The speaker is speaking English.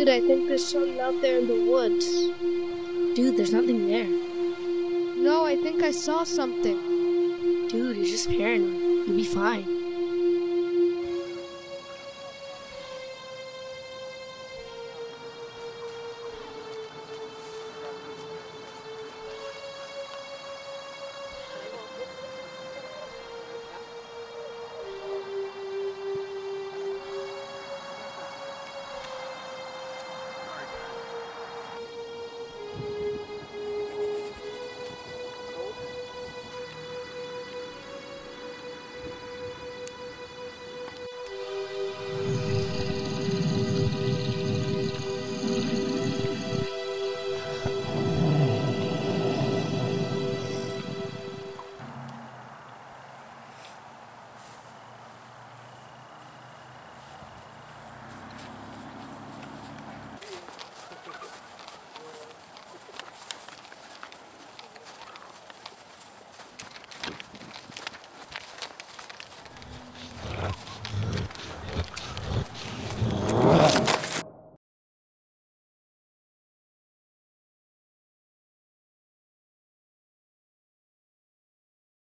Dude, I think there's something out there in the woods. Dude, there's nothing there. No, I think I saw something. Dude, you're just paranoid. You'll be fine.